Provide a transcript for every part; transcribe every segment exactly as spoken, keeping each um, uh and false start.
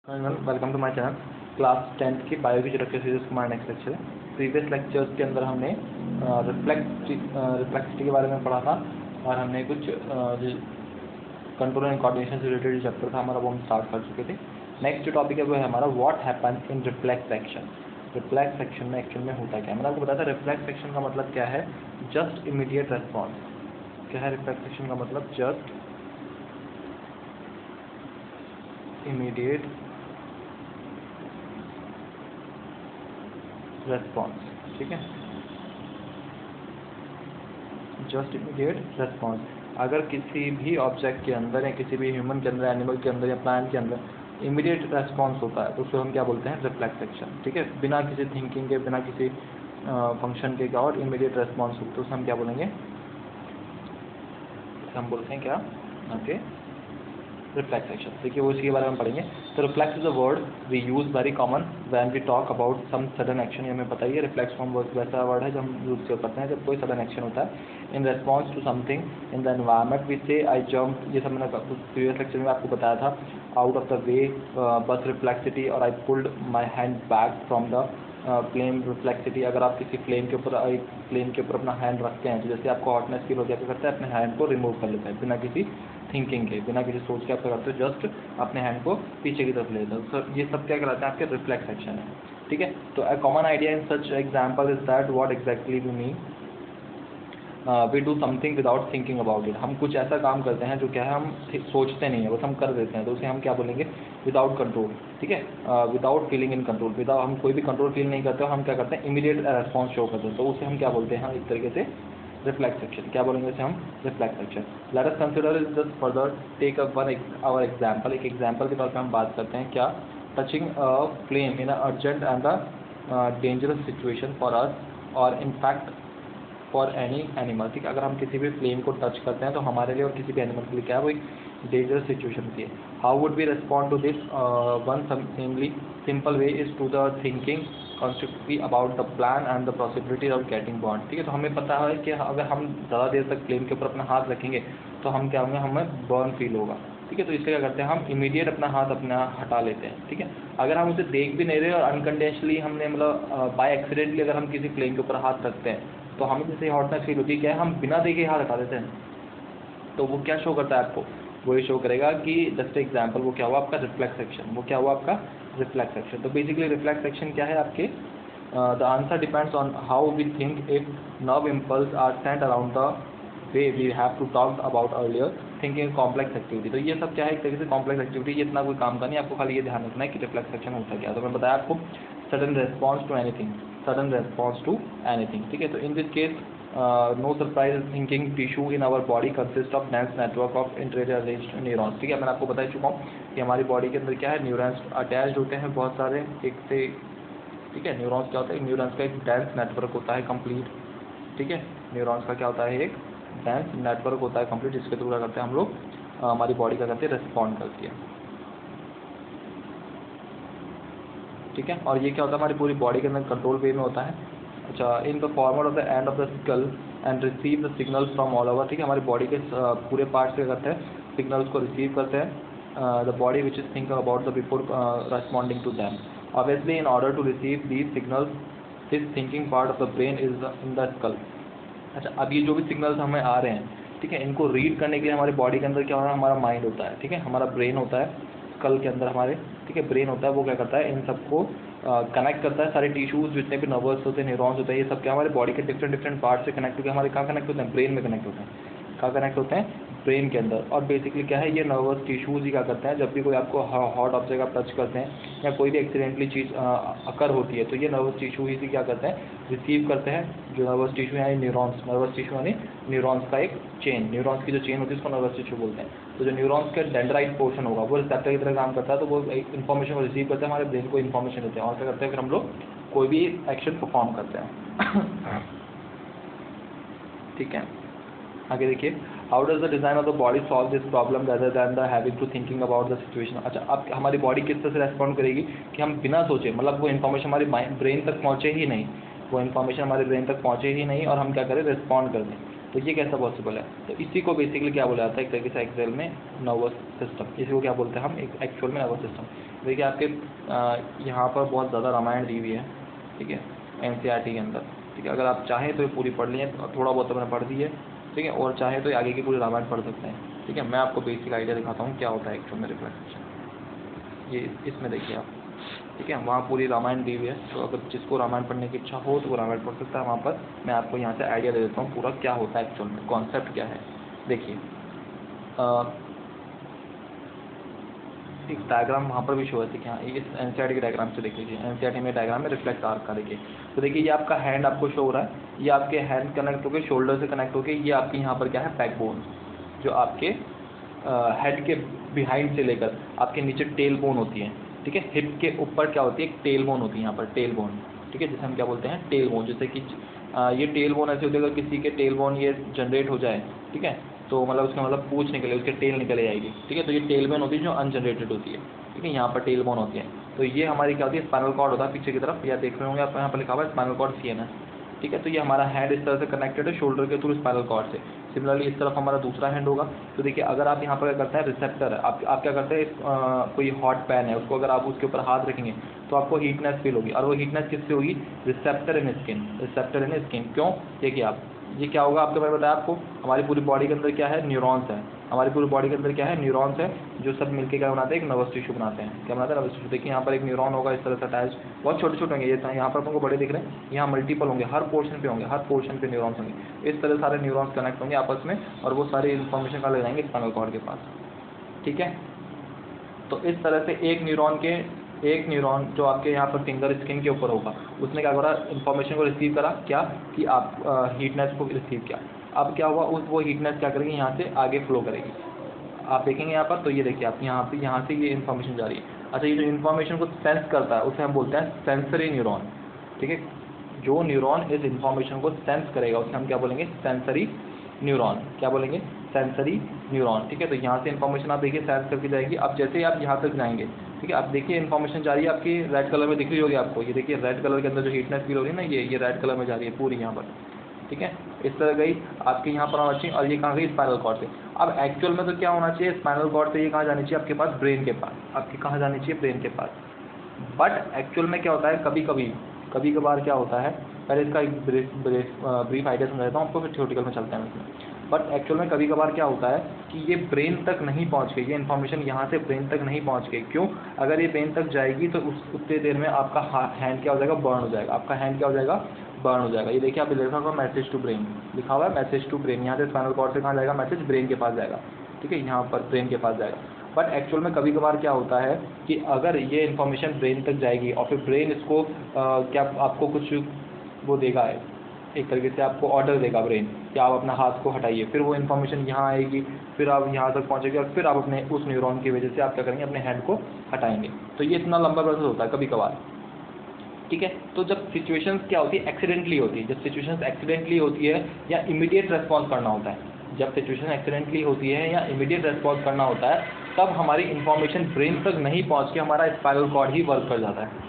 Welcome to my channel. Class tenth की bio की जो लेक्चर सीरीज हमारा नेक्स्ट लेक्चर है। प्रीवियस लेक्चर्स के अंदर हमने रिफ्लेक्स रिफ्लेक्सिटी के बारे में पढ़ा था और हमने कुछ कंट्रोल एंड कोऑर्डिनेशन से रिलेटेड जो चैप्टर था हमारा वो हम स्टार्ट कर चुके थे। नेक्स्ट जो टॉपिक है वो है हमारा what happens in reflex action. Reflex action में एक्शन में होता क्या है, मैंने आपको बताया था रिफ्लेक्स एक्शन का मतलब क्या है, जस्ट इमीडिएट रेस्पॉन्स। क्या है रिफ्लेक्स एक्शन का मतलब? Just immediate response. ठीक है, जस्ट इमीडिएट रेस्पॉन्स। अगर किसी भी ऑब्जेक्ट के अंदर या किसी भी ह्यूमन के अंदर, एनिमल के अंदर या प्लांट के अंदर इमीडिएट रेस्पॉन्स होता है तो उसको हम क्या बोलते हैं? Reflex action. ठीक है, बिना किसी थिंकिंग के, बिना किसी फंक्शन के और इमीडिएट रेस्पॉन्स हो तो उसे हम क्या बोलेंगे? हम बोलते हैं क्या? Okay, reflex action. देखिए वो इसी के बारे में पढ़ेंगे। तो reflex is a word we use very common when we talk about some sudden action. ये हमें पता ही है, रिफ्लेक्स फॉर्म वैसा वर्ड है जो हम यूज करते हैं जब कोई सडन एक्शन होता है in response to something in the environment. We say I jump, ये सब मैंने प्रीवियस लेक्चर में आपको बताया था। आउट ऑफ द वे बस रिफ्लेक्सिटी, और I pulled my hand back from the flame. Reflexively, अगर आप किसी फ्लेम के ऊपर एक फ्लेम के ऊपर अपना हैंड रखते हैं तो जैसे आपको हॉटनेस फील होती है, क्या करते हैं? अपने हैंड को रिमूव कर लेते हैं बिना किसी थिंकिंग के, बिना किसी सोच के आप क्या करते हो? जस्ट अपने हैंड को पीछे की तरफ ले लेते हो। सर ये सब क्या कराते हैं? आपके रिफ्लेक्स एक्शन है। ठीक है, तो a common idea in such example is that what exactly we mean we do something without thinking about it. हम कुछ ऐसा काम करते हैं जो क्या है, हम सोचते नहीं है, बस हम कर देते हैं, तो उसे हम क्या बोलेंगे? Without control. ठीक है, without feeling in control, without, हम कोई भी कंट्रोल फील नहीं करते, हम क्या करते हैं? इमीडिएट रेस्पॉन्स शो करते हैं, तो उसे हम क्या बोलते हैं? एक तरीके से रिफ्लेक्स एक्शन। क्या बोलेंगे इसे हम? Reflex action. Let us consider is just further take up one our example. एक एग्जांपल के तौर पे हम बात करते हैं क्या? Touching a flame in a urgent and a dangerous situation for us और in fact for any animal. ठीक है, अगर हम किसी भी फ्लेम को टच करते हैं तो हमारे लिए और किसी भी एनिमल के लिए क्या है? वो एक डेंजरस सिचुएशन होती है। How would we respond to this? One simply simple way is to the thinking constitutionally about the plan and the possibility of getting bond. ठीक है, तो हमें पता है कि अगर हम ज़्यादा देर तक फ्लेम के ऊपर अपना हाथ रखेंगे तो हम क्या होंगे? हमें बर्न फील होगा। ठीक है, तो इसलिए क्या करते हैं? हम इमीडिएट अपना हाथ अपना हटा लेते हैं। ठीक है, अगर हम उसे देख भी नहीं रहे और अनकंडीशनली हमने मतलब बाय एक्सीडेंटली अगर हम किसी फ्लेम के ऊपर हाथ रखते हैं तो हमें जैसे हॉटनेस फील होती है, क्या है? हम बिना देखे हाथ हटा देते हैं, तो वो क्या शो करता है आपको? वो ये शो करेगा कि जस्ट एग्जांपल वो क्या हुआ? आपका रिफ्लेक्स एक्शन। वो क्या हुआ? आपका रिफ्लेक्स एक्शन। तो बेसिकली रिफ्लेक्स एक्शन क्या है आपके? The answer depends on how we think. If nerve impulse are sent around the way we have to talk about earlier thinking complex activity. तो ये सब क्या है? एक तरीके से कॉम्प्लेक्स एक्टिविटी। ये इतना कोई काम का नहीं, आपको खाली ये ध्यान रखना है कि रिफ्लेक्स एक्शन होता क्या। तो मैं बताया आपको sudden response to anything, sudden response to anything. ठीक है, तो in this case no surprise thinking tissue in our body consist of dense network of interarranged neurons. ठीक है, मैंने आपको बता चुका हूँ कि हमारी बॉडी के अंदर क्या है? न्यूरॉन्स अटैच्ड होते हैं बहुत सारे, एक से। ठीक है, न्यूरॉन्स क्या होता है? न्यूरॉन्स का एक डेंस नेटवर्क होता है कंप्लीट। ठीक है, न्यूरॉन्स का क्या होता है? एक डेंस नेटवर्क होता है कंप्लीट, जिसके थ्रू क्या करते हैं हम लोग? हमारी बॉडी क्या करती है? रिस्पॉन्ड करती है। ठीक है, और ये क्या होता है? हमारी पूरी बॉडी के अंदर कंट्रोल वे में होता है। अच्छा, in the former of the end of the skull and receive the signal from all over. ठीक है, हमारी बॉडी के पूरे पार्ट्स क्या करते हैं? सिग्नल्स को रिसीव करते हैं। The body which is thinking about the before responding to them. Obviously in order to receive these signals this thinking part of the brain is in the skull. अच्छा, अब ये जो भी सिग्नल्स हमें आ रहे हैं, ठीक है, इनको रीड करने के लिए हमारी बॉडी के अंदर क्या हो रहा है? हमारा माइंड होता है। ठीक है, हमारा ब्रेन होता है स्कल के अंदर हमारे। ठीक है, ब्रेन होता है, वो क्या करता है? इन सबको कनेक्ट करता है। सारे टिश्यूज जितने भी नर्वस होते हैं, न्यूरॉन्स होते हैं, ये सब क्या हमारे बॉडी के डिफरेंट डिफरेंट पार्ट से कनेक्ट होकर हमारे कहाँ कनेक्ट होते हैं? ब्रेन में कनेक्ट होते हैं। कहाँ कनेक्ट होते हैं? ब्रेन के अंदर। और बेसिकली क्या है? ये नर्वस टिश्यूज ही क्या करते हैं? जब भी कोई आपको हॉट ऑब्जेक्ट आप टच करते हैं या कोई भी एक्सीडेंटली चीज़ अकर होती है तो ये नर्वस टिश्यू ही क्या करते हैं? रिसीव करते हैं। जो नर्वस टिश्यू यानी न्यूरॉन्स, नर्वस टिश्यू यानी न्यूरॉन्स का एक चेन, न्यूरॉन्स की जो चेन होती है उसको नर्वस टिश्यू बोलते हैं। तो जो न्यूरॉन्स का डेंड्राइट पोर्शन होगा वो रिसेप्टर की तरह काम करता है, तो वो इन्फॉर्मेशन को रिसीव करते हैं, हमारे ब्रेन को इन्फॉर्मेशन देते हैं, और क्या करते हैं? फिर हम लोग कोई भी एक्शन परफॉर्म करते हैं। ठीक है, आगे देखिए, how does the design of the body solve this problem rather than the having to thinking about the situation. अच्छा, अब हमारी बॉडी किस तरह से रेस्पॉन्ड करेगी कि हम बिना सोचे, मतलब वो इन्फॉर्मेशन हमारी ब्रेन तक पहुंचे ही नहीं, वो इन्फॉर्मेशन हमारे ब्रेन तक पहुंचे ही नहीं और हम क्या करें? रिस्पॉन्ड कर दें। तो ये कैसा पॉसिबल है? तो इसी को बेसिकली क्या बोला जाता है एक तरीके से एक्सेल में नर्वस सिस्टम, इसी को क्या बोलते हैं हम एक एक्चुअल में नर्वस सिस्टम। देखिए आपके यहाँ पर बहुत ज़्यादा रामायण दी हुई है, ठीक है, एन सी आर टी के अंदर, ठीक है। अगर आप चाहें तो ये पूरी पढ़ लीजिए, थोड़ा बहुत तो मैंने पढ़ दी है, ठीक है, और चाहे तो आगे की पूरी रामायण पढ़ सकते हैं, ठीक है। मैं आपको बेसिक आइडिया दिखाता हूँ क्या होता है एक्चुअल में रिफ्लेक्स। ये इसमें देखिए आप, ठीक है, वहाँ पूरी रामायण दी हुई है, तो अगर जिसको रामायण पढ़ने की इच्छा हो तो वो रामायण पढ़ सकता है। वहाँ पर मैं आपको यहाँ से आइडिया दे देता हूँ पूरा क्या होता है एक्चुअल में, कॉन्सेप्ट क्या है। देखिए एक डायग्राम वहाँ पर भी शो है, ठीक है, इस एनसीईआरटी के डायग्राम से देख लीजिए। एनसीईआरटी में डायग्राम में रिफ्लेक्स आर्क का देखिए, तो देखिए ये आपका हैंड आपको शो हो रहा है, ये आपके हैंड कनेक्ट होकर शोल्डर से कनेक्ट होकर ये आपके यहाँ पर क्या है बैकबोन, जो आपके हेड के बिहाइंड से लेकर आपके नीचे टेल बोन होती है, ठीक है। हिप के ऊपर क्या होती है, एक टेल बोन होती है यहाँ पर, टेल बोन, ठीक है, जिसे हम क्या बोलते हैं टेल बोन। जैसे कि आ, ये टेल बोन ऐसे होती है, अगर किसी के टेल बोन ये जनरेट हो जाए, ठीक है, तो मतलब उसका मतलब पूंछ निकले, उसके टेल निकले जाएगी, ठीक है। तो ये टेल बोन होती है जो अनजनरेटेड होती है, ठीक है, यहाँ पर टेल बोन होती है। तो ये हमारी क्या होती है, स्पाइनल कॉर्ड होता है पीछे की तरफ, या देख रहे होंगे आप यहाँ पर लिखा हुआ है spinal cord C N S, ठीक है। तो ये हमारा हैंड इस तरह से कनेक्टेड है शोल्डर के थ्रू स्पाइनल कॉर्ड से। सिमिलरली इस तरफ हमारा दूसरा हैंड होगा। तो देखिए अगर आप यहाँ पर क्या करते हैं, रिसेप्टर है, आप आप क्या करते हैं, कोई हॉट पैन है, उसको अगर आप उसके ऊपर हाथ रखेंगे तो आपको हीटनेस फील होगी, और वो हीटनेस किससे होगी, receptor in skin, receptor in skin. क्यों? देखिए आप, ये क्या होगा आपके मैंने बताया आपको, हमारी पूरी बॉडी के अंदर क्या है, न्यूरॉन्स है, हमारी पूरी बॉडी के अंदर क्या है, न्यूरॉन्स है, जो सब मिलकर क्या बनाते हैं, एक नर्वस टिश्यू बनाते हैं। क्या बनाते हैं, नर्वस टिश्यू। देखिए यहाँ पर एक न्यूरॉन होगा इस तरह से अटैच, बहुत छोटे छोटे होंगे, ये यहाँ पर आपको बड़े दिख रहे हैं, यहाँ मल्टीपल होंगे, हर पोर्शन पे होंगे, हर पोर्शन पे न्यूरॉन्स होंगे। इस तरह सारे न्यूरॉन्स कनेक्ट होंगे आपस में, और वो सारी इन्फॉर्मेशन कहाँ ले जाएंगे, स्पाइनल कॉर्ड के पास, ठीक है। तो इस तरह से एक न्यूरॉन के एक न्यूरॉन जो आपके यहाँ पर फिंगर स्किन के ऊपर होगा, उसने क्या करा, इन्फॉर्मेशन को रिसीव करा, क्या कि आप हीटनेस को रिसीव किया। अब क्या हुआ, उस वो हीटनेस क्या करेगी, यहाँ से आगे फ्लो करेगी। आप देखेंगे यहाँ पर, तो ये देखिए आप यहाँ पे यहाँ से ये इन्फॉर्मेशन जा रही है। अच्छा, ये जो इन्फॉर्मेशन को सेंस करता है उसे हम बोलते हैं सेंसरी न्यूरॉन, ठीक है। जो न्यूरॉन इस इन्फॉर्मेशन को सेंस करेगा उसे हम क्या बोलेंगे, सेंसरी न्यूरॉन। क्या बोलेंगे, सेंसरी न्यूरॉन, ठीक है। तो यहाँ से इन्फॉर्मेशन आप देखिए सेंस करके जाएगी। अब जैसे ही आप यहाँ तक जाएंगे, ठीक है, आप देखिए इन्फॉर्मेशन जा रही है आपकी रेड कलर में दिख रही होगी आपको, ये देखिए रेड कलर के अंदर जो हीटनेस फील हो रही है ना, ये ये रेड कलर में जा रही है पूरी यहाँ पर, ठीक है। इस तरह गई आपके यहाँ पर आना चाहिए, और ये कहाँ गई, स्पाइनल कॉर्ड से। अब एक्चुअल में तो क्या होना चाहिए, स्पाइनल कॉर्ड से ये कहाँ जानी चाहिए, आपके पास ब्रेन के पास, आपके कहाँ जानी चाहिए, ब्रेन के पास। बट एक्चुअल में क्या होता है, कभी कभी कभी कभार क्या होता है, पहले इसका एक ब्रीफ ब्रीफ ब्रीफ आइडिया समझा देता हूँ आपको, फिर थ्योरेटिकल में चलते हैं इसमें। बट एक्चुअल में कभी कभार क्या होता है कि ये ब्रेन तक नहीं पहुँच गई, ये इन्फॉर्मेशन यहाँ से ब्रेन तक नहीं पहुँच गई। क्यों? अगर ये ब्रेन तक जाएगी तो उस उतनी देर में आपका हैंड क्या हो जाएगा, बर्न हो जाएगा, आपका हैंड क्या हो जाएगा, बर्न हो जाएगा। ये देखिए आप लिखा हुआ मैसेज टू ब्रेन, लिखा हुआ है मैसेज टू ब्रेन, यहाँ से स्पाइनल कॉर्ड से कहाँ जाएगा, मैसेज ब्रेन के पास जाएगा, ठीक है, यहाँ पर ब्रेन के पास जाएगा। बट एक्चुअल में कभी कभार क्या होता है कि अगर ये इन्फॉर्मेशन ब्रेन तक जाएगी और फिर ब्रेन इसको आ, क्या आपको कुछ वो देगा है, एक तरीके से आपको ऑर्डर देगा ब्रेन कि आप अपना हाथ को हटाइए, फिर वो इन्फॉर्मेशन यहाँ आएगी, फिर आप यहाँ तक पहुँचेगी, और फिर आप अपने उस न्यूरॉन की वजह से आप क्या करेंगे, अपने हैंड को हटाएंगे। तो ये इतना लंबा प्रोसेस होता है कभी कभार, ठीक है। तो जब सिचुएशंस क्या होती है, एक्सीडेंटली होती है, जब सिचुएशंस एक्सीडेंटली होती है या इमीडिएट रेस्पॉन्स करना होता है, जब सिचुएशन एक्सीडेंटली होती है या इमीडिएट रेस्पॉन्स करना होता है, तब हमारी इन्फॉर्मेशन ब्रेन तक नहीं पहुंच के हमारा स्पाइनल कॉर्ड ही वर्क कर जाता है।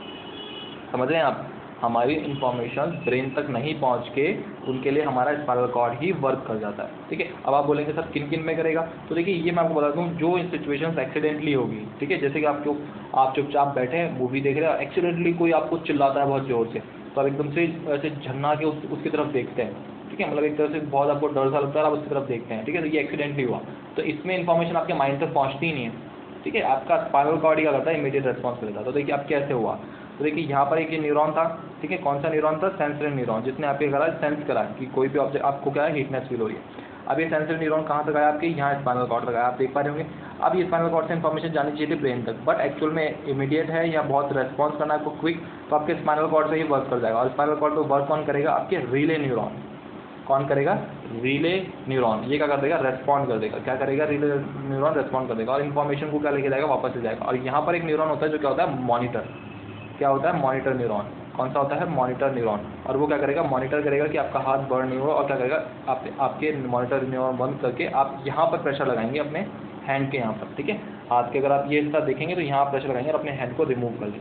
समझ रहे हैं आप, हमारी इन्फॉर्मेशन ब्रेन तक नहीं पहुंच के उनके लिए हमारा स्पाइनल कॉर्ड ही वर्क कर जाता है, ठीक है। अब आप बोलेंगे सर किन किन में करेगा, तो देखिए ये मैं आपको बता दूं, जो सिचुएशंस एक्सीडेंटली होगी, ठीक है, जैसे कि आपको आप चुपचाप बैठे हैं मूवी देख रहे हैं, एक्सीडेंटली कोई आपको चिल्लाता है बहुत जोर से, तो आप एकदम से ऐसे झन्ना के उस, उसकी तरफ देखते हैं, ठीक है, मतलब एक तरह से बहुत आपको डर सा लगता है, आप उसकी तरफ देखते हैं, ठीक है। तो ये एक्सीडेंटली हुआ, तो इसमें इन्फॉर्मेशन आपके माइंड तक पहुँचती ही नहीं है, ठीक है। आपका स्पाइनल कॉर्ड ही क्या करता है, इमीडिएट रेस्पॉन्स करेगा। तो देखिए अब कैसे हुआ, तो देखिए यहाँ पर एक ये न्यूरॉन था, ठीक है, कौन सा न्यूरॉन था, सेंसरी न्यूरॉन, जिसने आपके करा सेंस करा कि कोई भी ऑब्जेक्ट आपको क्या है, हीटनेस फील हो रही है। अब ये सेंसरी न्यूरॉन कहाँ तक आया, आपके यहाँ स्पाइनल कॉर्ड तक आया, आप देख पा रहे होंगे। अब ये स्पाइनल कॉर्ड से इन्फॉर्मेशन जानी चाहिए थी ब्रेन तक, बट एक्चुअल में इमीडिएट है या बहुत रेस्पॉन्स करना है आपको क्विक, तो आपके स्पाइनल कॉर्ड से ही वर्क कर जाएगा। और स्पाइनल कॉर्ड पर वर्क कौन करेगा, आपके रिले न्यूरॉन, कौन करेगा, रिले न्यूरॉन, ये क्या कर देगा, रेस्पॉन्ड कर देगा। क्या करेगा, रिले न्यूरॉन रेस्पॉन्ड कर देगा और इन्फॉर्मेशन को क्या लेके जाएगा, वापस ले जाएगा। और यहाँ पर एक न्यूरॉन होता है जो क्या होता है, मॉनिटर, क्या होता है, मॉनिटर न्यूरॉन। कौन सा होता है, मॉनिटर न्यूरॉन, और वो क्या करेगा, मॉनिटर करेगा कि आपका हाथ बर्न नहीं होगा, और क्या करेगा, आप आपके मॉनिटर न्यूरॉन बंद करके आप यहाँ पर प्रेशर लगाएंगे अपने हैंड के यहाँ पर, ठीक है। हाथ के अगर आप ये हिस्सा देखेंगे तो यहाँ प्रेशर लगाएंगे और अपने हैंड को रिमूव कर लेंगे,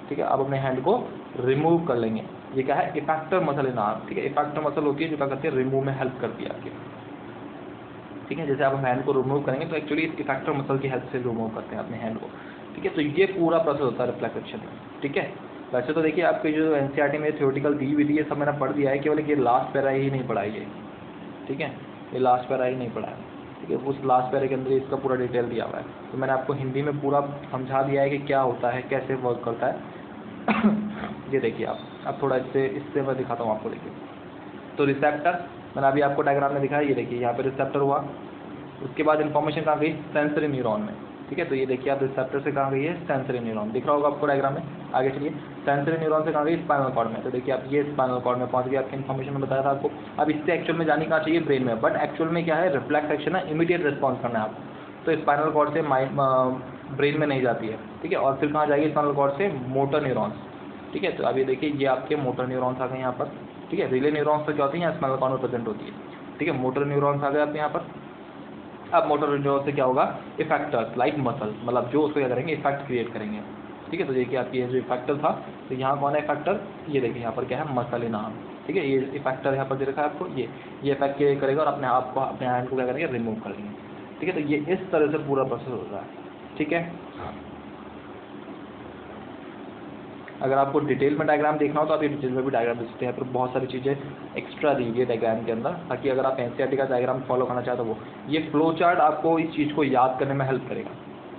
ठीक है, आप अपने हैंड को रिमूव कर लेंगे। ये क्या है, इफेक्टर मसल इन आर्म, ठीक है, इफेक्टर मसल होती है जो क्या करती है, रिमूव में हेल्प करती है आपके, ठीक है। जैसे आप हैंड को रिमूव करेंगे तो एक्चुअली इस इफेक्टर मसल की हेल्प से रिमूव करते हैं अपने हैंड को, ठीक है। तो ये पूरा प्रोसेस होता है रिफ्लेक्स एक्शन में, ठीक है। वैसे तो देखिए आपके जो एनसीईआरटी में थ्योरेटिकल दी हुई थी ये सब मैंने पढ़ दिया है, केवल ये लास्ट पैरा ही नहीं पढ़ा है, ठीक है, ये लास्ट पैरा ही नहीं पढ़ा है, ठीक है। उस लास्ट पैरा के अंदर इसका पूरा डिटेल दिया हुआ है, तो मैंने आपको हिंदी में पूरा समझा दिया है कि क्या होता है, कैसे वर्क करता है। ये देखिए आप अब थोड़ा इससे इससे मैं दिखाता हूँ आपको, देखिए। तो रिसेप्टर मैंने अभी आपको डायग्राम में दिखाया, ये देखिए यहाँ पे रिसेप्टर हुआ, उसके बाद इन्फॉर्मेशन कहाँ गई, सेंसरी न्यूरॉन में, ठीक है। तो ये देखिए आप रिसेप्टर से कहाँ गई है, सेंसरी न्यूरॉन, दिख रहा होगा आपको डायग्राम में। आगे चलिए, सेंसरी न्यूरॉन से कहाँ गई, स्पाइनल कॉर्ड में। तो देखिए आप ये स्पाइनल कॉर्ड में पहुँच गए, आपकी इन्फॉर्मेशन में बताया था आपको। अब इससे एक्चुअल में जानी कहाँ चाहिए, ब्रेन में, बट एक्चुअल में क्या है, रिफ्लेक्स एक्शन है, इमीडिएट रिस्पॉन्स करना है आपको। तो स्पाइनल कॉर्ड से माइंड ब्रेन में नहीं जाती है, ठीक है। और फिर कहाँ जाएगी, स्पाइनल कॉर्ड से मोटर न्यूरॉन्स, ठीक है। तो अब ये देखिए ये आपके मोटर न्यूरॉन्स आ गए यहाँ पर, ठीक है। रिले न्यूरॉन्स तो क्या होती है, यहाँ स्पाइनल कॉर्ड में प्रेजेंट होती है, ठीक है। मोटर न्यूरॉन्स आ गए आपके यहाँ पर। अब मोटर न्यूरॉन से क्या होगा, इफेक्टर्स लाइक मसल, मतलब जो उसको क्या करेंगे, इफेक्ट क्रिएट करेंगे, ठीक है। तो देखिए आपकी ये जो इफेक्टर था, तो यहाँ कौन है इफेक्टर, ये देखिए यहाँ पर क्या है, मसल इन आर्म, ठीक है। ये इफेक्टर यहाँ पर दे रखा है आपको, ये ये इफेक्ट क्रिएट करेगा और अपने आप को, अपने हैंड को क्या करेंगे, रिमूव कर देंगे, ठीक है। तो ये इस तरह से पूरा प्रोसेस होता है, ठीक है। अगर आपको डिटेल में डायग्राम देखना हो तो आप ये डिटेल में भी डायग्राम देख सकते हैं, पर बहुत सारी चीज़ें एक्स्ट्रा दी है डायग्राम के अंदर, ताकि अगर आप एनसीईआरटी का डायग्राम फॉलो करना चाहते हो वो, ये फ्लो चार्ट आपको इस चीज़ को याद करने में हेल्प करेगा।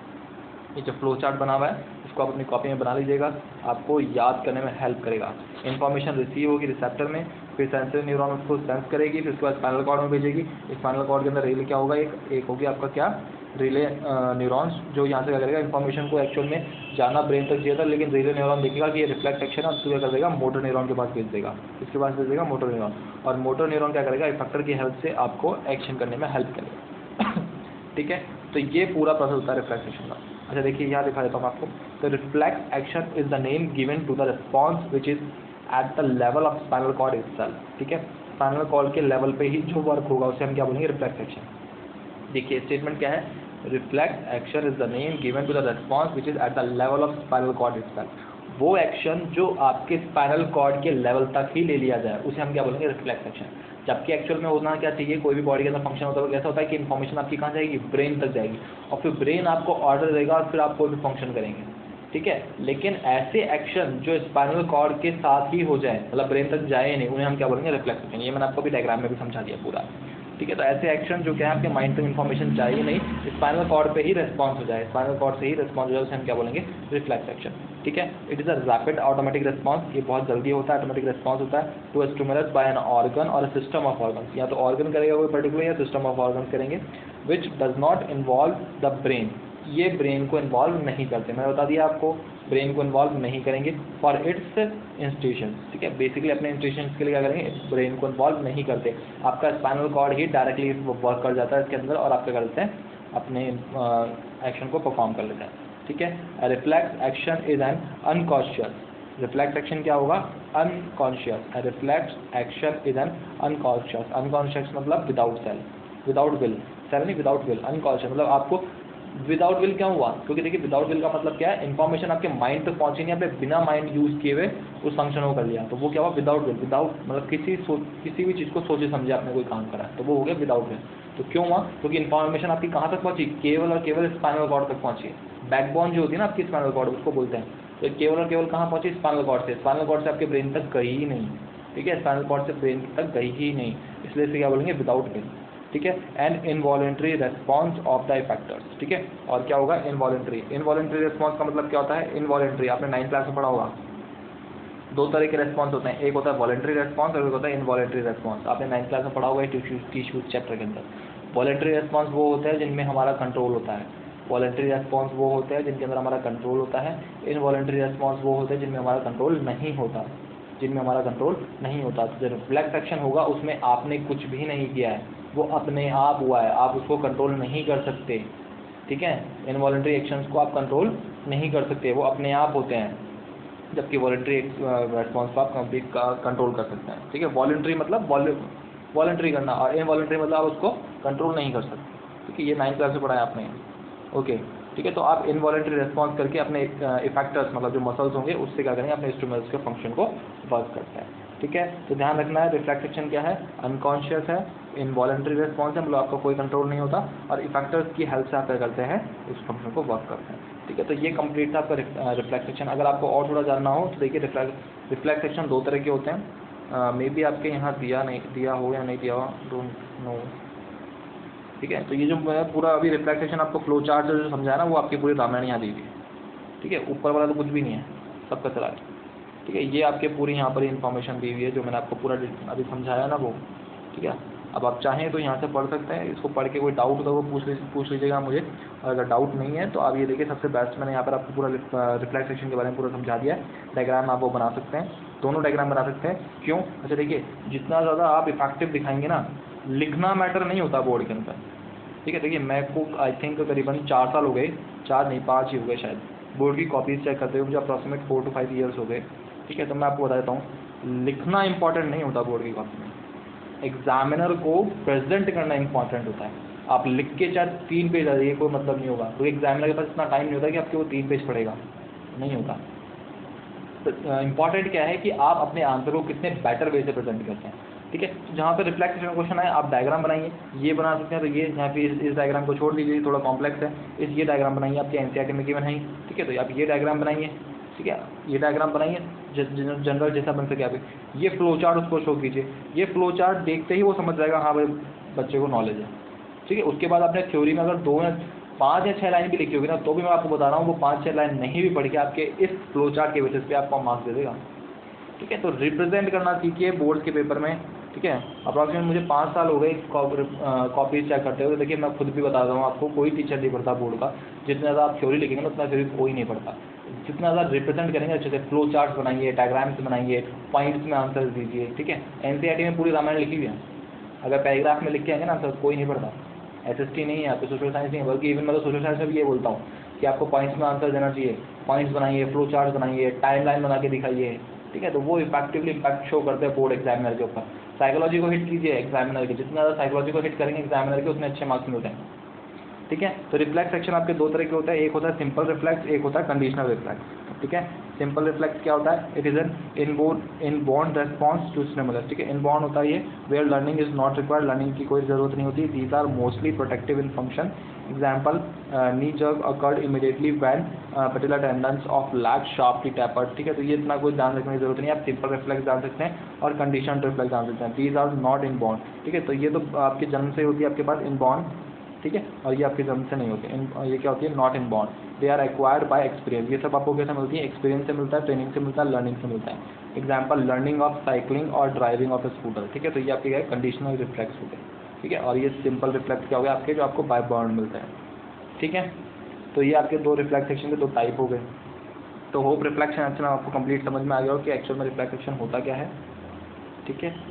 ये जो फ्लो चार्ट बना हुआ है इसको आप अपनी कॉपी में बना लीजिएगा, आपको याद करने में हेल्प करेगा। इन्फॉर्मेशन रिसीव होगी रिसेप्टर में, फिर सेंसरी न्यूरॉन उसको सेंस करेगी, फिर उसके बाद स्पाइनल कॉर्ड में भेजेगी। स्पाइनल कॉर्ड के अंदर रिले क्या होगा, एक एक होगी आपका क्या, रिले न्यूरॉन्स, जो यहाँ से क्या करेगा, इन्फॉर्मेशन को एक्चुअल में जाना ब्रेन तक चाहिए था, लेकिन रिले न्यूरॉन देखेगा कि ये रिफ्लेक्स एक्शन है, उसको क्या कर देगा, मोटर न्यूरॉन के पास भेज देगा, इसके पास भेज देगा मोटर न्यूरॉन, और मोटर न्यूरॉन क्या करेगा, इफेक्टर की हेल्प से आपको एक्शन करने में हेल्प करेगा, ठीक है। तो ये पूरा प्रोसेस होता है रिफ्लेक्स एक्शन का। अच्छा देखिए यहाँ दिखा देता हूँ आपको, तो reflex action is the name given to the response which is at the level of spinal cord itself, ठीक है। स्पाइनल कॉर्ड के लेवल पे ही जो वर्क होगा उसे हम क्या बोलेंगे, रिफ्लेक्स एक्शन। देखिए स्टेटमेंट क्या है, reflex action is the name given to the response which is at the level of spinal cord itself. वो एक्शन जो आपके स्पाइनल कॉर्ड के लेवल तक ही ले लिया जाए उसे हम क्या बोलेंगे, रिफ्लेक्स एक्शन। जबकि एक्चुअल में होना क्या चाहिए, कोई भी बॉडी के अंदर फंक्शन होता है कैसा होता है कि इन्फॉर्मेशन आपकी कहाँ जाएगी, ब्रेन तक जाएगी, और फिर ब्रेन आपको ऑर्डर देगा और फिर आप कोई भी फंक्शन करेंगे, ठीक है। लेकिन ऐसे एक्शन जो स्पाइनल कॉर्ड के साथ ही हो जाए, मतलब ब्रेन तक जाए नहीं, उन्हें हम क्या बोलेंगे, रिफ्लेक्स एक्शन। ये मैंने आपको भी डायग्राम में भी समझा दिया पूरा, ठीक है। तो ऐसे एक्शन जो क्या है, आपके माइंड तक इन्फॉर्मेशन चाहिए नहीं, स्पाइनल कॉर्ड पे ही रिस्पॉन्स हो जाए, स्पाइनल कॉर्ड से ही रिस्पॉन्स हो जाए, उसे हम क्या बोलेंगे, रिफ्लेक्स एक्शन, ठीक है। It is a rapid automatic response, ये बहुत जल्दी होता है, ऑटोमेटिक रिस्पॉन्स होता है to stimulus by an organ और सिस्टम ऑफ ऑर्गन्स, या तो ऑर्गन करेगा कोई पर्टिकुलर या सिस्टम ऑफ ऑर्गन्स करेंगे, which does not involve the brain, ये ब्रेन को इन्वॉल्व नहीं करते। मैंने बता दिया आपको, ब्रेन को इन्वॉल्व नहीं करेंगे फॉर इट्स इंस्टीट्यूशन, ठीक है। बेसिकली अपने इंस्टीट्यूशन के लिए क्या करेंगे, ब्रेन को इन्वॉल्व नहीं करते, आपका स्पाइनल कॉर्ड ही डायरेक्टली वर्क कर जाता है इसके अंदर, और आप क्या करते हैं, अपने एक्शन को परफॉर्म कर लेते हैं, ठीक है। Reflex action is an unconscious, reflex action क्या होगा, unconscious. Reflex action is an unconscious, unconscious मतलब without cell, without will, cell नहीं विदाउट विल, अनकॉन्शियस मतलब आपको विदाउट विल क्यों हुआ, क्योंकि देखिए विदाउट विल का मतलब क्या है, इन्फॉर्मेशन आपके माइंड तक पहुंची नहीं, आपने बिना माइंड यूज किए हुए उस फंक्शन को कर लिया, तो वो क्या हुआ, विदाउट विल। विदाउट मतलब किसी किसी भी चीज़ को सोचे समझे आपने कोई काम करा, तो वो हो गया विदाउट विल। तो क्यों हुआ, क्योंकि इन्फॉर्मेशन आपकी कहाँ तक पहुंची, केवल और केवल स्पाइनल कॉर्ड तक पहुंची। बैकबोन जो होती है ना आपकी स्पाइनल कॉर्ड, उसको बोलते हैं, तो केवल और केवल कहाँ पहुंची, स्पाइनल कॉर्ड से, स्पाइनल कॉर्ड से आपके ब्रेन तक गई ही नहीं, ठीक है, स्पाइनल कॉर्ड से ब्रेन तक गई ही नहीं, इसलिए इसे क्या बोलेंगे, विदाउट विल, ठीक है। And involuntary response of the effectors, ठीक है। और क्या होगा, इनवॉलेंट्री, इनवॉलेंट्री रेस्पॉन्स का मतलब क्या होता है, इनवॉलेंट्री आपने नाइन्थ क्लास में पढ़ा होगा, दो तरह के रेस्पॉन्स होते हैं, एक होता है वॉलेंट्री रेस्पॉन्स और एक होता है इनवॉलेंट्री रेस्पॉन्स। आपने नाइन्थ क्लास में पढ़ा होगा टिश्यूज चैप्टर के अंदर। वॉलेंट्री रेस्पॉन्स वो होता है जिनमें हमारा कंट्रोल होता है, वॉलेंट्री रेस्पॉन्स वो होते हैं जिनके अंदर हमारा कंट्रोल होता है, इनवॉलेंट्री रेस्पॉन्स वो होते हैं जिनमें हमारा कंट्रोल नहीं होता, जिनमें हमारा कंट्रोल नहीं होता। तो जो रिफ्लेक्स एक्शन होगा उसमें आपने कुछ भी नहीं किया है, वो अपने आप हुआ है, आप उसको कंट्रोल नहीं कर सकते, ठीक है। इनवॉलेंट्री एक्शंस को आप कंट्रोल नहीं कर सकते, वो अपने आप होते हैं, जबकि वॉलेंट्री रेस्पॉन्स को आप कंप्लीट कंट्रोल कर सकते हैं, ठीक है। वॉलेंट्री मतलब वॉलेंट्री करना, और इनवॉलेंट्री मतलब आप उसको कंट्रोल नहीं कर सकते, ठीक है। ये नाइन्थ क्लास से पढ़ा है आपने, ओके। ठीक है। तो आप इनवॉलेंट्री रेस्पॉन्स करके अपने इफेक्टर्स मतलब जो मसल्स होंगे उससे क्या करेंगे, अपने इंस्ट्रूमेंट्स के फंक्शन को वर्क करते हैं। ठीक है, तो ध्यान रखना है रिफ्लेक्सेशन क्या है, अनकॉन्शियस है, इनवॉलेंट्री रेस्पॉन्स है, मतलब आपका कोई कंट्रोल नहीं होता, और इफेक्टर्स की हेल्प से आप क्या करते हैं, उस फंक्शन को वर्क करते हैं। ठीक है, तो ये कंप्लीट था आपका रिफ्लेक्सेशन। अगर आपको और थोड़ा जानना हो तो देखिए रिफ्लेक्सेशन दो तरह के होते हैं, मे बी आपके यहाँ दिया नहीं दिया हो या नहीं दिया हो, डोंट नो। ठीक है, तो ये जो मैं पूरा अभी रिफ्लेक्सेशन आपको फ्लो चार्ट जो समझाया ना, वो आपकी पूरी रामायण यहाँ दी हुई है। ठीक है, ऊपर वाला तो कुछ भी नहीं है, सबका चला है। ठीक है, ये आपके पूरी यहाँ पर इन्फॉर्मेशन दी हुई है जो मैंने आपको पूरा अभी समझाया ना वो। ठीक है, अब आप चाहें तो यहाँ से पढ़ सकते हैं, इसको पढ़ के कोई डाउट होगा वो पूछ लीजिए पूछ लीजिएगा मुझे। अगर डाउट नहीं है तो आप ये देखिए, सबसे बेस्ट मैंने यहाँ पर आपको पूरा रिफ्लेक्सेशन के बारे में पूरा समझा दिया है। डायग्राम आप वो बना सकते हैं, दोनों डायग्राम बना सकते हैं। क्यों? अच्छा देखिए, जितना ज़्यादा आप इफेक्टिव दिखाएंगे ना, लिखना मैटर नहीं होता बोर्ड के अंदर। ठीक है, देखिए मैं को आई थिंक करीबन चार साल हो गए, चार नहीं पाँच ही हो गए शायद, बोर्ड की कॉपीज़ चेक करते हुए मुझे approximate four to five years हो गए। ठीक है, तो मैं आपको बता देता हूँ, लिखना इंपॉर्टेंट नहीं होता बोर्ड की कॉपी में, एग्जामिनर को प्रेजेंट करना इंपॉर्टेंट होता है। आप लिख के चाहे तीन पेज आ जाइए, कोई मतलब नहीं होगा, क्योंकि एग्जामिनर के पास इतना टाइम नहीं होता कि आपके वो तीन पेज पढ़ेगा, नहीं होता। तो इम्पॉर्टेंट क्या है कि आप अपने आंसर को कितने बेटर वे से प्रेजेंट करते हैं। ठीक है, तो जहाँ पर रिफ्लेक्सेशन क्वेश्चन आए, आप डायग्राम बनाइए, ये बना सकते हैं। तो ये यहाँ पे इस, इस डायग्राम को छोड़ दीजिए, थोड़ा कॉम्प्लेक्स है, इस ये डायग्राम बनाइए, आपके एनसीईआरटी में गिवन है। ठीक है, तो आप ये डायग्राम बनाइए। ठीक है, ये डायग्राम बनाइए जनरल जैसा बन सके आप। ये फ्लो चार्ट उसको शो कीजिए, ये फ्लो चार्ट देखते ही वो समझ जाएगा हाँ भाई बच्चे को नॉलेज है। ठीक है, उसके बाद आपने थ्योरी में अगर दो या पाँच या छः लाइन भी लिखी होगी ना, तो भी मैं आपको बता रहा हूँ वो पाँच छः लाइन नहीं भी पढ़ के आपके इस फ्लो चार्ट के बेसिस पे आपको मार्क्स दे देगा। ठीक है, तो रिप्रेजेंट करना सीखिए बोर्ड के पेपर में। ठीक है, अप्रॉक्सीमेट मुझे पाँच साल हो गए कॉपीज चेक करते हुए। देखिए मैं खुद भी बता रहा हूँ आपको, कोई टीचर नहीं पढ़ता बोर्ड का। जितना ज़्यादा आप थ्योरी लिखेंगे ना, उतना थ्योरी कोई नहीं पढ़ता। जितना ज़्यादा रिप्रेजेंट करेंगे अच्छे से, फ्लो चार्ट्स बनाइए, डायग्राम्स बनाइए, पॉइंट्स में आंसर दीजिए। ठीक है, एनसीईआरटी में पूरी रामायण लिखी हुई है, अगर पैराग्राफ में लिख के आएंगे ना आंसर, कोई नहीं पढ़ता। एसएसटी नहीं है, आपको सोशल साइंस नहीं है, बल्कि इवन मैं तो सोशल साइंस में भी ये बोलता हूँ कि आपको पॉइंट्स में आंसर देना चाहिए। पॉइंट्स बनाइए, फ्लो चार्ट बनाइए, टाइम लाइन बना के दिखाइए। ठीक है, तो वो इफेक्टिवली इम्पैक्ट शो करते हैं बोर्ड एग्जामिनर के ऊपर। साइकोलॉजी को हिट कीजिए एग्जामिनर के, जितना ज़्यादा साइकोलॉजी को हिट करेंगे एग्जामिनर के, उतने अच्छे मार्क्स मिलते हैं। ठीक है, तो रिफ्लेक्स एक्शन आपके दो तरह के होते हैं, एक होता है सिंपल रिफ्लेक्स, एक होता है कंडीशनल रिफ्लेक्स। ठीक है, सिंपल रिफ्लेक्स क्या होता है, it is an inborn inborn response to stimulus. ठीक है, इनबॉर्न होता है ये, where learning is not required, learning की कोई जरूरत नहीं होती। These are mostly protective in function. Example, knee jerk occurred immediately when particular tendons of leg sharply tapered. ठीक है, तो ये इतना कोई ध्यान रखने की जरूरत नहीं है, आप सिंपल रिफ्लेक्स जान सकते हैं और कंडीशन रिफ्लेक्स जान सकते हैं। These are not inborn. ठीक है, तो ये तो आपके जन्म से होती है आपके पास इनबॉर्न। ठीक है, और ये आपके जन्म से नहीं होती है, ये क्या होती है, not inborn. They are acquired by experience. ये सब आपको कैसे मिलती है, एक्सपीरियंस से मिलता है, ट्रेनिंग से मिलता है, लर्निंग से मिलता है। एग्जाम्पल, लर्निंग ऑफ साइकिलिंग और ड्राइविंग ऑफ ए स्कूटर। ठीक है, तो ये आपके क्या है, कंडीशनल रिफ्लेक्स हो गए। ठीक है, और ये सिंपल रिफ्लेक्स क्या हो गया आपके, जो आपको बाय बर्न मिलते हैं। ठीक है, तो ये आपके दो रिफ्लेक्सेशन के दो टाइप हो गए। तो होप रिफ्लेक्शन एक्शन आपको कंप्लीट समझ में आ गया हो कि एक्चुअल में रिफ्लेक्शन होता क्या है। ठीक है,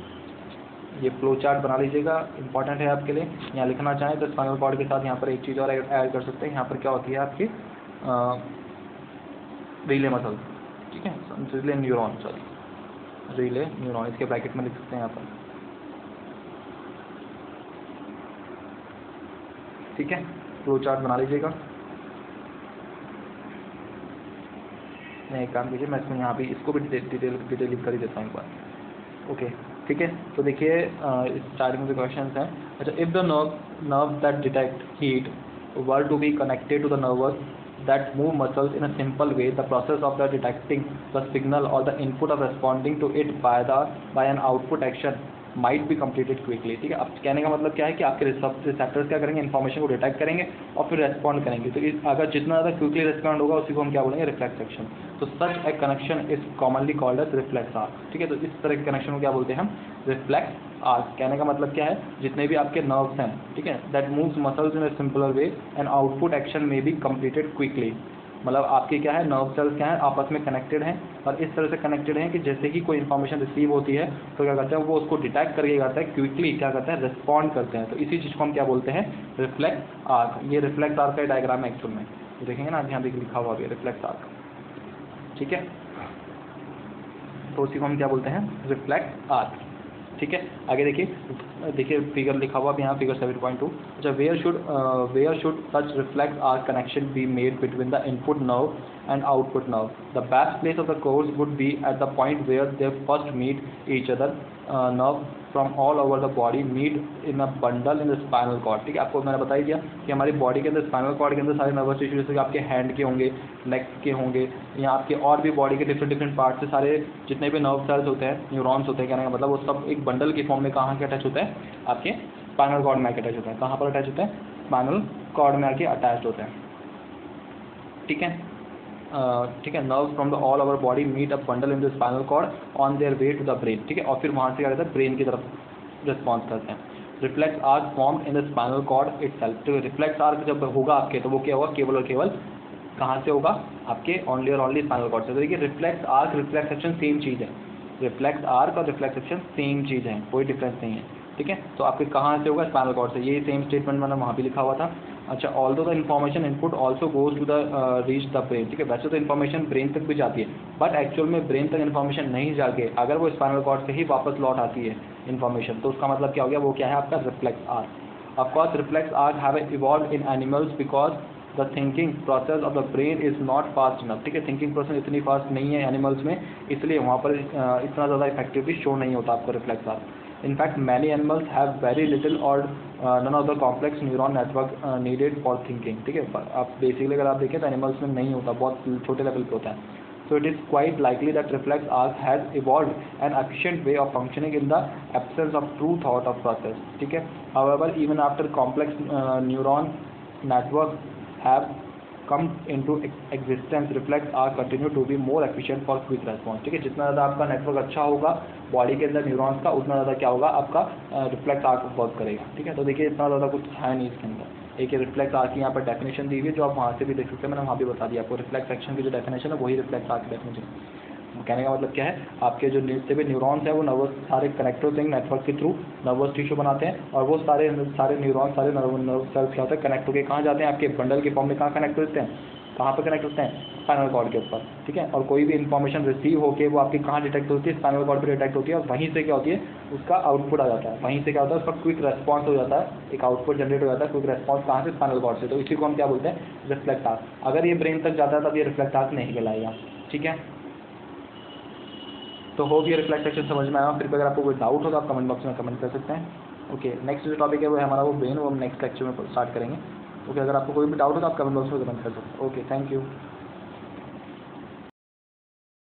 ये फ्लो चार्ट बना लीजिएगा, इंपॉर्टेंट है आपके लिए। यहाँ लिखना चाहें तो स्पाइनल कॉर्ड के साथ यहाँ पर एक चीज़ और ऐड कर सकते हैं। यहाँ पर क्या होती है आपकी रिले मसल। ठीक है, relay neuron, sorry relay neuron, इसके ब्रैकेट में लिख सकते हैं यहाँ पर। ठीक है, फ्लो चार्ट बना लीजिएगा। मैं एक काम कीजिए, मैं इसको यहाँ भी इसको भी डिटेल डिटेल लिख कर ही देता हूँ एक बार। ओके, ठीक है, तो देखिए स्टार्टिंग में क्वेश्चन हैं। अच्छा, if the nerve nerve that detect heat were to be connected to the nervous that move muscles in a simple way, the process of the detecting the signal और the input of responding to it by the by an output action might be completed quickly. ठीक है, अब कहने का मतलब क्या है कि आपके रिसेप्टर्स क्या करेंगे, इन्फॉर्मेशन को डिटेक्ट करेंगे और फिर रेस्पॉन्ड करेंगे। तो इस अगर जितना ज़्यादा क्विकली रेस्पॉन्ड होगा उसी को हम क्या बोलेंगे, रिफ्लेक्स एक्शन। तो such a connection is commonly called as reflex arc. ठीक है, तो इस तरह के कनेक्शन को क्या बोलते हैं हम, रिफ्लेक्स आर्क। कहने का मतलब क्या है, जितने भी आपके नर्व्स हैं, ठीक है, that moves muscles in a simpler way and output action may be completed quickly. मतलब आपके क्या है, नर्व सेल्स क्या है, आपस में कनेक्टेड हैं और इस तरह से कनेक्टेड हैं कि जैसे ही कोई इन्फॉर्मेशन रिसीव होती है तो क्या करते हैं, वो उसको डिटेक्ट करके करता है, क्विकली क्या करता है, रिस्पॉन्ड करते हैं। तो इसी चीज़ को हम क्या बोलते हैं, रिफ्लेक्स आर्क। ये रिफ्लेक्स आर्क का डायग्राम है एक्चुअल में, तो देखेंगे ना यहाँ भी लिखा हुआ भी रिफ्लेक्स आर्क। ठीक है, तो उसी को हम क्या बोलते हैं, रिफ्लेक्स आर्क। ठीक है। आगे देखिए, देखिए फिगर लिखा हुआ भी यहाँ फिगर सेवन पॉइंट टू। अच्छा, where should where should such reflex arc connection be made between the input nerve and output nerve? The best place of the course would be at the point where they first meet each other nerve from all over the body meet in a bundle in the spinal cord. ठीक है, आपको मैंने बता ही दिया कि हमारी body के अंदर स्पाइनल कॉर्ड के अंदर सारे नर्वस टिश्यू, जैसे कि आपके हैंड के होंगे, लेग के होंगे, या आपके और भी बॉडी के डिफरेंट डिफरेंट पार्ट से सारे जितने भी नर्व सेल्स होते हैं, न्यूरॉन्स होते हैं, कहने का मतलब वो सब एक बंडल की फॉर्म में कहाँ के अटैच होते हैं? आपके स्पाइनल कॉर्ड में अटैच होते हैं। कहाँ पर अटैच होते हैं? स्पाइनल कॉर्ड में आके अटैच होते हैं। ठीक है, ठीक है। Nerves from the all over body meet a bundle in the spinal cord on their way to the brain. ठीक है, और फिर वहाँ से क्या रहता है? ब्रेन की तरफ रिस्पॉन्स करते हैं। Reflex arc formed in the spinal cord itself. तो रिफ्लेक्स आर्क जब होगा आपके, तो वो क्या होगा? केवल और केवल कहाँ से होगा? आपके ओनली और ओनली स्पाइनल कॉर्ड से। तो देखिए, reflex arc reflex action same चीज़ है। रिफ्लेक्स आर्क और रिफ्लेक्स एक्शन सेम चीज़ है, कोई डिफरेंस नहीं है। ठीक है, तो आपके कहाँ से होगा? स्पाइनल कॉर्ड से। ये सेम स्टेटमेंट मैंने वहाँ भी लिखा हुआ था। अच्छा, although the information input also goes to the reach the brain. ठीक है, वैसे तो इन्फॉर्मेशन ब्रेन तक भी जाती है, बट एक्चुअल में ब्रेन तक इन्फॉर्मेशन नहीं जाके अगर वो स्पाइनल कॉर्ड से ही वापस लौट आती है इन्फॉर्मेशन, तो उसका मतलब क्या हो गया? वो क्या है? आपका reflex arc. Of course reflex arc have evolve in animals because the thinking process of the brain is not fast enough. ठीक है, थिंकिंग प्रोसेस इतनी फास्ट नहीं है एनिमल्स में, इसलिए वहाँ पर uh, इतना ज़्यादा इफेक्टिवली शो नहीं होता आपको reflex arc. In fact, many animals have very little or uh, none of the complex neuron network uh, needed for thinking. ठीक है, आप बेसिकली अगर आप देखें तो एनिमल्स में नहीं होता, बहुत छोटे लेवल पे होता है। So it is quite likely that reflex arc has evolved an efficient way of functioning in the absence of true thought of process. ठीक है, however, even after complex uh, neuron network have come into existence, reflex arc continue to be more efficient for quick response. ठीक है, जितना ज़्यादा आपका network अच्छा होगा body के अंदर न्यूरॉन्स का, उतना ज़्यादा क्या होगा? आपका रिफ्लेक्स आर्क वर्क करेगा। ठीक है, तो देखिए इतना ज़्यादा कुछ है नहीं इसके अंदर। एक रिफ्लेक्स आर्क की यहाँ पर डेफिनेशन दी हुई है, जो आप वहाँ से भी देख सकते हैं, मैंने वहाँ भी बता दिया आपको। रिफ्लेक्स एक्शन की जो डेफिनेशन है वही रिफ्लेक्स आर्क की डेफिनेशन। कहने का मतलब क्या है? आपके जो जितने भी न्यूरॉन्स हैं वो नर्वस सारे कनेक्ट होते हैं नेटवर्क के थ्रू, नर्वस टिश्यू बनाते हैं, और वो सारे सारे न्यूरॉन्स सारे नर्व नर्व सेल्स क्या होते हैं? कनेक्ट होकर कहाँ जाते हैं? आपके बंडल के फॉर्म में कहाँ कनेक्ट होते हैं? कहाँ पर कनेक्ट होते हैं? स्पाइनल कॉर्ड के ऊपर। ठीक है, और कोई भी इन्फॉर्मेशन रिसीव होकर वो आपकी कहाँ डिटेक्ट होती है? स्पाइनल कॉर्ड पर डिटेक्ट होती है, और वहीं से क्या होती है? उसका आउटपुट आ जाता है। वहीं से क्या होता है? उसका क्विक रेस्पॉन्स हो जाता है, एक आउटपुट जनरेट हो जाता है। क्विक रेस्पॉन्स कहाँ से? स्पाइनल कॉर्ड से। तो इसी को हम क्या बोलते हैं? Reflex arc. अगर ये ब्रेन तक जाता है तब ये रिफ्लेक्स आर्क नहीं कहलाएगा। ठीक है, तो होप ये रिफ्लेक्स एक्शन समझ में आया। फिर भी अगर आपको कोई डाउट हो तो आप कमेंट बॉक्स में कमेंट कर सकते हैं। ओके, नेक्स्ट जो टॉपिक है वो है हमारा वो ब्रेन, वो हम नेक्स्ट लेक्चर में स्टार्ट करेंगे। ओके, अगर आपको कोई भी डाउट हो तो आप कमेंट बॉक्स में कमेंट कर सकते हैं। Okay, thank you.